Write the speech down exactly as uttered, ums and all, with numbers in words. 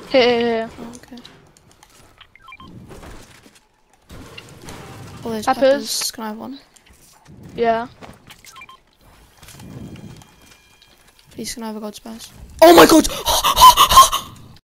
Here, here, here. Oh, okay. Oh, there's Peppers. peppers. Can I have one? Yeah. Please, can I have a god space? Oh my god!